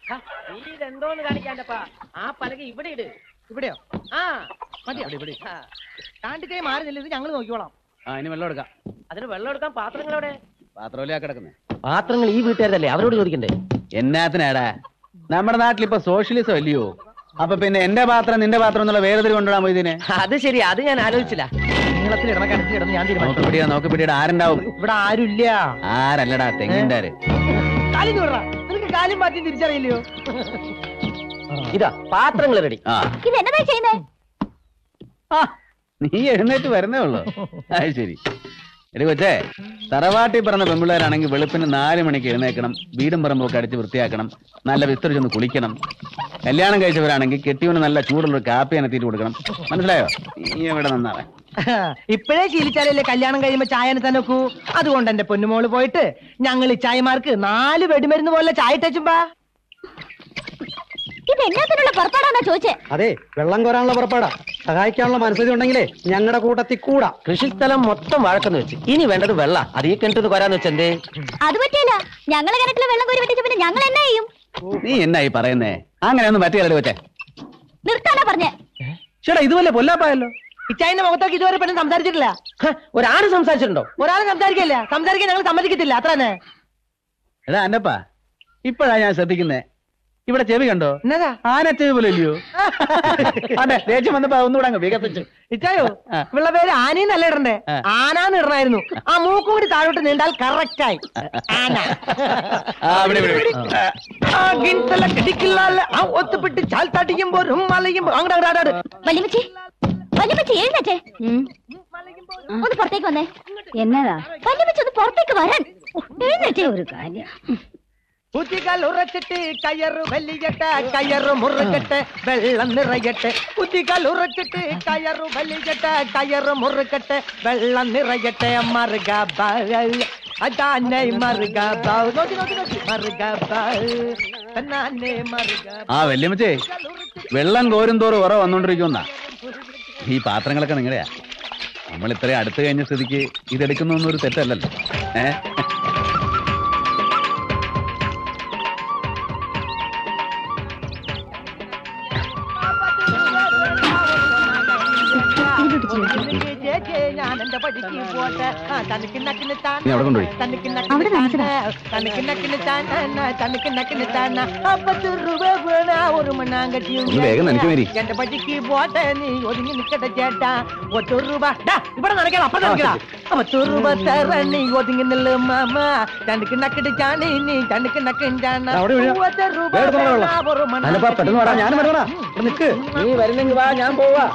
ഇതെന്തോന്ന് കാണിക്കാണ്ടപ്പാ. ആ പലക ഇവിടെ ഇട്. ഇവിടെയോ? ആ മതിയോ? കാണ്ടിക്കൈ മാറുന്നില്ല, ഇത് ഞങ്ങൾ നോക്കിക്കോളാം. ഇനി വെള്ളം എടുക്കാം. അതിന് വെള്ളം എടുക്കാൻ പാത്രങ്ങളവിടെ? പാത്രമല്ലേ കിടക്കുന്നേ? പാത്രങ്ങൾ ഈ വീട്ടുകാരല്ലേ, അവരോട് ചോദിക്കണ്ടേ? എന്നാത്തിനാടാ? നമ്മുടെ നാട്ടിലിപ്പോ സോഷ്യലിസം അല്ലയോ? അപ്പൊ പിന്നെ എന്റെ പാത്രം നിന്റെ പാത്രം എന്നുള്ള വേറെതിരി കൊണ്ടുവിടാൻ പോയി ഇതിനെ. അത് ശരി, അത് ഞാൻ ആലോചിച്ചില്ല. നീളത്തിൽ ഇടണ കണക്കിൽ ഇടന്ന് ഞാൻ തീരുമാനിച്ചു. നോക്കി പിടിയുടെ ആരുണ്ടാവും ഇവിടെ ആരുമില്ല. ആരല്ലടാ, തെങ്ങിന്റെ ആര്. കാലിന് വിടറാ, നിനക്ക് കാലും മാറ്റി തിരിച്ചറിയില്ലയോ? ഇതാ പാത്രങ്ങൾ റെഡി. ഇതെന്നതാ ചെയ്യുന്നേ? നീ എഴുന്നേറ്റ് വരുന്നേ ഉള്ളു. അത് ശരി. എടി കൊച്ചേ, തറവാട്ടി പറഞ്ഞ പെൺപിള്ളേരാണെങ്കിൽ വെളുപ്പിന് 4 മണിക്ക് എഴുന്നേക്കണം, വീടും പറമ്പൊക്കെ അടിച്ച് വൃത്തിയാക്കണം, നല്ല വിസ്തരിച്ചൊന്ന് കുളിക്കണം. കല്യാണം കഴിച്ചവരാണെങ്കിൽ കെട്ടിയവന് നല്ല ചൂടുള്ളൊരു കാപ്പി അനത്തിയിട്ട് കൊടുക്കണം. മനസ്സിലായോ? നീ എവിടെ നന്നാവേ. ഇപ്പോഴേ ശീലിച്ചാലല്ലേ കല്യാണം കഴിയുമ്പോ ചായനെ തന്നെ നോക്കൂ. അതുകൊണ്ട് എന്റെ പൊന്നുമോള് പോയിട്ട് ഞങ്ങൾ ഈ ചായമാർക്ക് 4 വെടിമരുന്ന് പോലെ ചായ ഇട്ടുമ്പോ. ഇത് എന്നാത്തിനുള്ള പുറപ്പാടാന്നാ ചോദിച്ചേ? അതെ, വെള്ളം കോരാനുള്ള പുറപ്പാടാ. സഹായിക്കാനുള്ള മനസ്സിൽ ഉണ്ടെങ്കിലേ ഞങ്ങളുടെ കൂട്ടത്തിൽ കൂടാ. കൃഷിസ്ഥലം മൊത്തം വഴക്കെന്ന് വെച്ച് ഇനി വേണ്ടത് വെള്ള. അത് ഈ കിണറ്റിന്ന് കൊരാന്ന് വെച്ചെന്തേ? അത് പറ്റില്ല. ഞങ്ങളെ കിണറ്റില് വെള്ളം കോരി വെട്ടിച്ച പിന്നെ ഞങ്ങൾ എന്നാ ചെയ്യും? നീ എന്നായി പറയുന്നേ? അങ്ങനെയൊന്നും പറ്റിയല്ലേ കൊച്ചേ. നിർത്താനാ പറഞ്ഞേ. ചേട്ടാ, ഇതുപോലെ പൊല്ലാപ്പായല്ലോ. ഇച്ചായന്റെ മുഖത്തേക്ക് ഇതുവരെ പെണ്ണ് സംസാരിച്ചിട്ടില്ല. ഒരാള് സംസാരിച്ചിട്ടുണ്ടോ? ഒരാൾ സംസാരിക്കില്ല. സംസാരിക്കാൻ ഞങ്ങൾ സമ്മതിക്കത്തില്ല, അത്ര തന്നെ. എടാ അന്നപ്പാ, ഇപ്പഴാ ഞാൻ ശ്രദ്ധിക്കുന്നേ. ഇവിടെ ചെവി കണ്ടോ? എന്നതാ? ആന ചെവി പോലെ ഇല്ലയോ? അതെ, ദേഷ്യം വന്നപ്പോ ഒന്നുകൂടെ അങ്ങ് വികസിച്ചു. ഇച്ചായോ, ഇവളുടെ പേര് ആനയെന്നല്ല ഇടണ്ടേ, ആനാന്ന് ഇടണായിരുന്നു. ആ മൂക്കും കൂടി താഴോട്ട് നീണ്ടാൽ കറക്റ്റായി. ആന. ഒത്തുപിട്ട് ചാൽത്താട്ടിക്കുമ്പോ അങ്ങോട്ട് എഴുന്നേറ്റേ. ഒന്ന് പുറത്തേക്ക് വന്നേ. എന്നതാ? വല്യമ്മച്ചി ഒന്ന് പുറത്തേക്ക് വരാൻ. എഴുന്നേറ്റേ. ഒരു കാര്യം. കുതികൾ ഉറച്ചിട്ട് കയറ് വലിയട്ടെ, കയറ് മുറുകട്ടെ, വെള്ളം നിറയട്ടെ. കുതികൾ ഉറച്ചിട്ട് കയറ് വലിയട്ടെ, കയറ് മുറുകട്ടെ, വെള്ളം നിറയട്ടെ. മറുക അതാനെ മറുക ആ വല്യമ്മച്ചേ, വെള്ളം കോരും തോറും ഉറ വന്നോണ്ടിരിക്കുന്ന ഈ പാത്രങ്ങളൊക്കെ നിങ്ങളുടെയാ. നമ്മൾ ഇത്രയും അടുത്ത് കഴിഞ്ഞ സ്ഥിതിക്ക് ഇതെടുക്കുന്നൊന്നും ഒരു തെറ്റല്ലല്ലോ. ഒരു മണ്ണാങ്കട്ടിയും എന്റെ പട്ടിക്ക് പോട്ടെ, നീ ഒതുങ്ങി നിക്കട്ടെ ചേട്ടാ. 1 രൂപ ഇവിടെ നടക്കണം, അപ്പുറം നടക്കണം. 10 രൂപ തരണി ഒതുങ്ങി നില്ല് മാമ. തനിക്ക് നക്കിട്ട് ചാണി, നീ തനിക്ക് നക്കിണ്ടാണ്. 1 രൂപ ഒരു നീ വരുന്നെങ്കിൽ വാ, ഞാൻ പോവാ.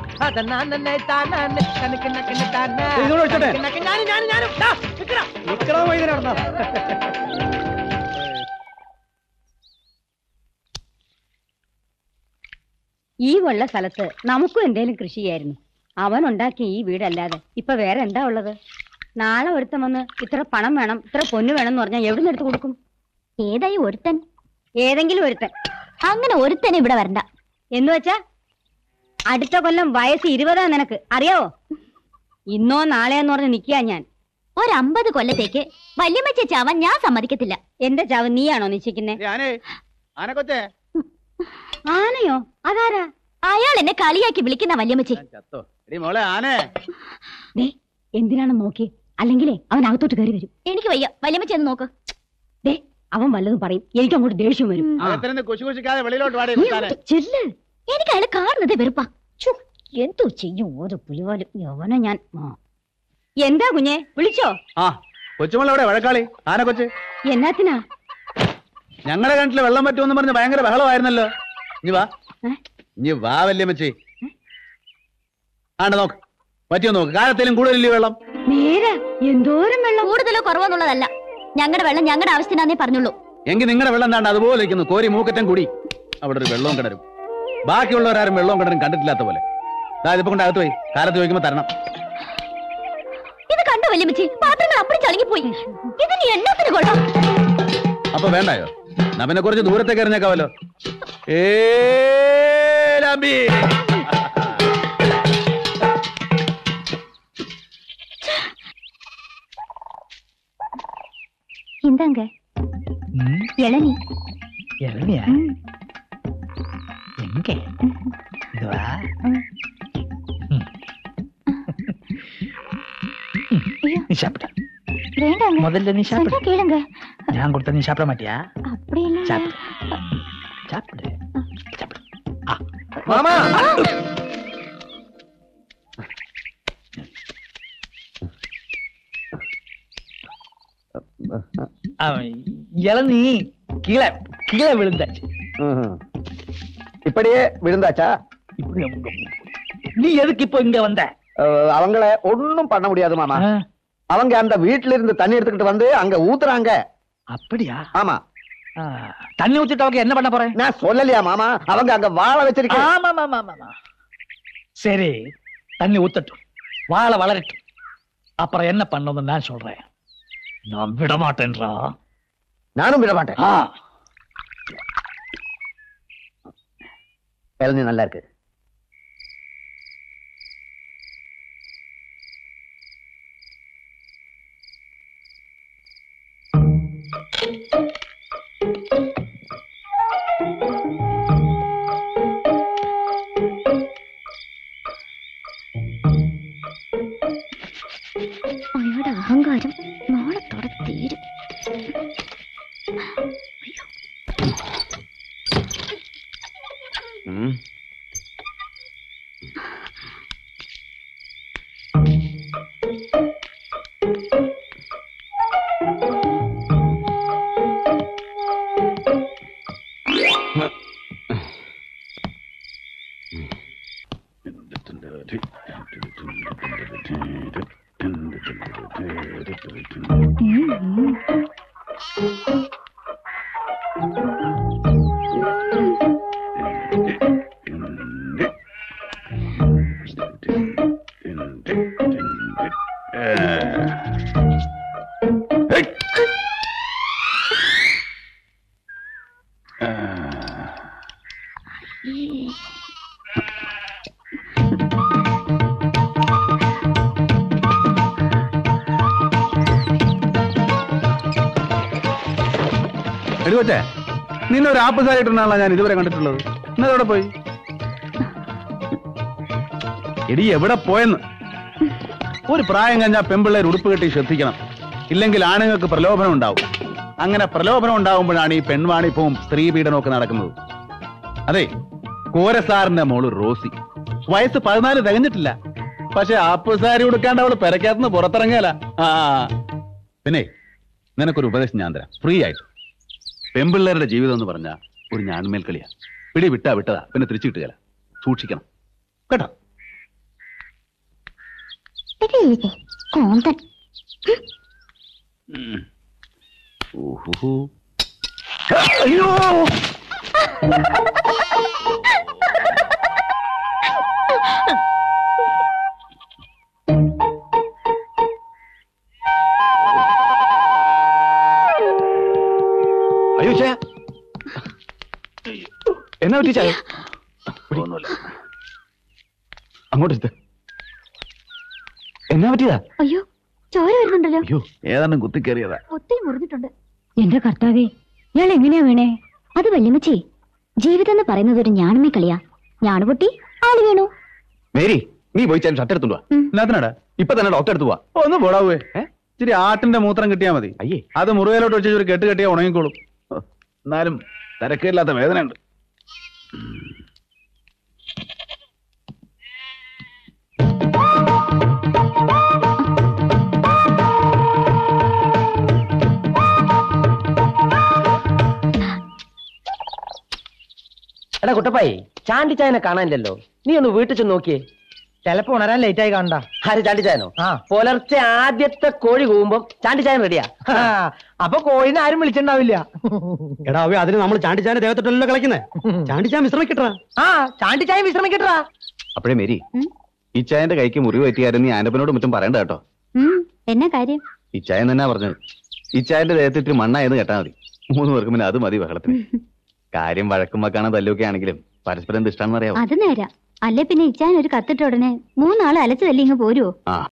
ഈ ഉള്ള സ്ഥലത്ത് നമുക്കും എന്തേലും കൃഷി ചെയ്യായിരുന്നു. അവൻ ഉണ്ടാക്കിയ ഈ വീടല്ലാതെ ഇപ്പൊ വേറെ എന്താ ഉള്ളത്? നാളെ ഒരുത്തൻ വന്ന് ഇത്ര പണം വേണം, ഇത്ര പൊന്നു വേണം എന്ന് പറഞ്ഞാൽ എവിടെ നിന്ന് എടുത്ത് കൊടുക്കും? ഏതായി ഒരുത്തൻ? ഏതെങ്കിലും ഒരുത്തൻ. അങ്ങനെ ഒരുത്തനെ ഇവിടെ വരണ്ട. എന്ന് വെച്ചാ അടുത്ത കൊല്ലം വയസ്സ് 20 നിനക്ക് അറിയാവോ? ഇന്നോ നാളെയെന്ന് പറഞ്ഞ് നിൽക്കുക ഞാൻ. 50 കൊല്ലത്തേക്ക് വല്യമ്മച്ചി ചാവാൻ ഞാൻ സമ്മതിക്കത്തില്ല. എന്റെ ചാവ് നീയാണോ നിശ്ചയിക്കുന്നേ? ആനയോ? അതാരാ? അയാൾ എന്നെ കളിയാക്കി വിളിക്കുന്ന വല്യമ്മച്ചി. എന്തിനാണ് നോക്കി? അല്ലെങ്കിലേ അവൻ അകത്തോട്ട് കയറി വരും. എനിക്ക് വയ്യ, വല്യമ്മച്ചി എന്ന് നോക്ക്. അവൻ വല്ലതും പറയും, എനിക്ക് അങ്ങോട്ട് ദേഷ്യം വരും. എനിക്ക് അയാൾ കാണുന്നത് വെറുപ്പാ. എന്തോ ചെയ്യും ഓരോ പുലിവാലും. യവനെ ഞാൻ. എന്താ കുഞ്ഞെ, വിളിച്ചോ? വഴക്കാളി ആന കൊച്ച് എന്നാത്തിനാ? ഞങ്ങളുടെ കിണറ്റില് വെള്ളം പറ്റുമെന്ന് പറഞ്ഞ് ഭയങ്കര ബഹളമായിരുന്നല്ലോ. ഇനി വാ, ഇനി വാ വല്യമ്മച്ചി. ആണ്ട് നോക്ക്, പറ്റിയോ നോക്ക്. കാലത്തിലും കൂടുതലില്ലേ വെള്ളം? നേരെ എന്തോരം വെള്ളം. കൂടുതലോ കുറവെന്നുള്ളതല്ല, ഞങ്ങളുടെ വെള്ളം ഞങ്ങളുടെ ആവശ്യത്തിനാന്നേ പറഞ്ഞുള്ളൂ. എങ്കിൽ നിങ്ങളുടെ വെള്ളം എന്താണ്ട് അതുപോലെ ഇരിക്കുന്നു, കോരി മൂക്കറ്റം കൂടി. അവിടെ ഒരു വെള്ളവും കിണരും. ബാക്കിയുള്ളവരാരും വെള്ളവും കിണറും കണ്ടിട്ടില്ലാത്ത പോലെ. ഇതിപ്പോ കൊണ്ട് അകത്ത് പോയി കാലത്ത് ചോദിക്കുമ്പോ തരണം. ഇത് കണ്ടു വല്യമ്മച്ചി, പാത്രങ്ങൾ അപ്പടി ചളുങ്ങിപ്പോയി. ഇതിന് എണ്ണത്തിന് കൊള്ളാം. അപ്പൊ വേണ്ടായോ? നമ്മനെ കുറച്ച് ദൂരത്തേക്ക് എറിഞ്ഞേക്കാവല്ലോ. എന്താങ്ക ഇളനി? இளநியா எங்க இதுவா நீ சாப்பிட்ட வேண்டாங்க முதல்ல நீ சாப்பிடு கேளுங்க நான் கொடுத்த நீ சாப்பிட மாட்டியா அப்படி இல்ல சாப்பிடு சாப்பிடு சாப்பிடு மாமா இளநீ கீழே கீழே விழுந்தாச்சு இப்படியே விழுந்தாச்சா? நீ எதுக்கு இப்போ இங்க வந்த? அவங்கள ஒண்ணும் பண்ண முடியாது மாமா. அவங்க அந்த வீட்டுல இருந்து தண்ணி எடுத்துக்கிட்டு வந்து அங்க ஊத்துறாங்க. அப்படியா? ஆமா. தண்ணி ஊத்திட்டு அவங்க என்ன பண்ண போறேன்? நான் சொல்லலையா மாமா, அவங்க அங்க வாழ வச்சிருக்கேன். ஆமா ஆமா ஆமா. சரி, தண்ணி ஊத்தட்டும், வாழ வளரட்டும், அப்புறம் என்ன பண்ணணும் நான் சொல்றேன். நான் விட மாட்டேன்றா. நானும் விட மாட்டேன். இளநீ நல்லா இருக்கு. അയാളുടെ അഹങ്കാരം നാളത്തോടെ തീരും. എടുവച്ചേ, നിന്നൊരു ആപ്പസായിട്ടാണല്ലോ ഞാൻ ഇതുവരെ കണ്ടിട്ടുള്ളത്. ഇന്നെവിടെ പോയി? എടി എവിടെ പോയെന്ന്. ഒരു പ്രായം കഴിഞ്ഞാൽ പെമ്പിള്ളേർ ഉടുപ്പ് കെട്ടി ശ്രദ്ധിക്കണം, ഇല്ലെങ്കിൽ ആണുങ്ങൾക്ക് പ്രലോഭനം ഉണ്ടാവും. അങ്ങനെ പ്രലോഭനം ഉണ്ടാവുമ്പോഴാണ് ഈ പെൺവാണിപ്പവും സ്ത്രീ പീഡനമൊക്കെ നടക്കുന്നത്. അതെ, കോരസാറിന്റെ മോള് റോസി വയസ്സ് 14 തികഞ്ഞിട്ടില്ല. പക്ഷെ ആപ്പസാരി ഉടുക്കാണ്ട് അവള് പെരക്കകത്തുനിന്ന് പുറത്തിറങ്ങിയാല. പിന്നെ നിനക്കൊരു ഉപദേശം ഞാൻ തരാം, ഫ്രീ ആയിട്ട്. പെമ്പിള്ളേരുടെ ജീവിതം എന്ന് പറഞ്ഞാൽ ഒരു ഞാൺമേൽ കളിയാ. പിടി വിട്ടാ വിട്ടതാ, പിന്നെ തിരിച്ചു കിട്ടുകയില്ല. സൂക്ഷിക്കണം കേട്ടോ. അയ്യോ, അയ്യോ ചേ, എന്നാ പറ്റി ചായ? ഒന്നുമില്ല, അങ്ങോട്ട് എന്നാ പറ്റിയതാ? അയ്യോ, ചോര വരുന്നുണ്ടല്ലോ. അയ്യോ, ഏതാണ്ടും കുത്തിക്കേറിയതാ. ഒത്തിരി മുറിഞ്ഞിട്ടുണ്ട്. എന്റെ കർത്താവേ, ഇയാൾ എങ്ങനെയാ വീണേ? അത് വല്യമ്മച്ചി, ജീവിതം എന്ന് പറയുന്നത് ഒരു ഞാണുമേ കളിയാ. ഞാണ് പൊട്ടി ആള് വീണു. മേരി, നീ പോയി ചേട്ടൻ ഷർട്ട് എടുത്തുണ്ടോ? എന്നാത്തിനാടാ? ഇപ്പൊ തന്നെ ഡോക്ടർ എടുത്തു പോവാ. ഒന്ന് പോടാവേ. ഇച്ചിരി ആട്ടിന്റെ മൂത്രം കിട്ടിയാ മതി. അയ്യേ, അത് മുറിവേലോട്ട് വെച്ച് ഒരു കെട്ട് കെട്ടിയാ ഉണങ്ങിക്കോളും. എന്നാലും തിരക്കില്ലാത്ത വേദന ഉണ്ട്. എടാ കുട്ടപ്പായി, ചാണ്ടിച്ചായനെ കാണാനില്ലല്ലോ. നീ ഒന്ന് വീട്ടിൽ ചെന്ന് നോക്കിയേ. ചിലപ്പോ ഉണരാൻ ലേറ്റ് ആയി കാണണ്ട. ആര് ചാണ്ടിച്ചായനോ? ആ, പുലർച്ചെ ആദ്യത്തെ കോഴി കൂവുമ്പം ചാണ്ടിച്ചായൻ റെഡിയാ. അപ്പൊ കോഴിനെ ആരും വിളിച്ചിണ്ടാവില്ല. എടാ അവ അതിന് നമ്മൾ ചാണ്ടിച്ചാന്റെ ദേഹത്തോട്ടല്ലോ കളിക്കുന്നേ. ചാണ്ടിച്ചാൻ വിശ്രമിക്കട്ടാ. ആ, ചാണ്ടിച്ചായ വിശ്രമിക്കട്ടാ. അപ്പോഴേ മേരി, ഈ ചായന്റെ കൈക്ക് മുറിവ് പറ്റിയാരും നീ ആനപ്പനോട് മറ്റും പറയണ്ട കേട്ടോ. എന്നാ കാര്യം? ഈ ചായൻ തന്നെ പറഞ്ഞത്. ഈ ചായന്റെ ദേഹത്ത് ഇത്തിരി മണ്ണായെന്ന് കേട്ടാ മതി. 3 പേർക്ക് പിന്നെ അത് മതി ബഹളത്തിന്. കാര്യം വഴക്കും വെക്കാണോ തല്ലൊക്കെ ആണെങ്കിലും പരസ്പരം എന്ത് ഇഷ്ടമാണെന്ന് അറിയാമോ? അത് നേരാ. അല്ലെ പിന്നെ ഇച്ചാൻ ഒരു കത്തിട്ട ഉടനെ 3 ആള് അലച്ചു തല്ലി ഇങ്ങ് പോരുവോ? ആ,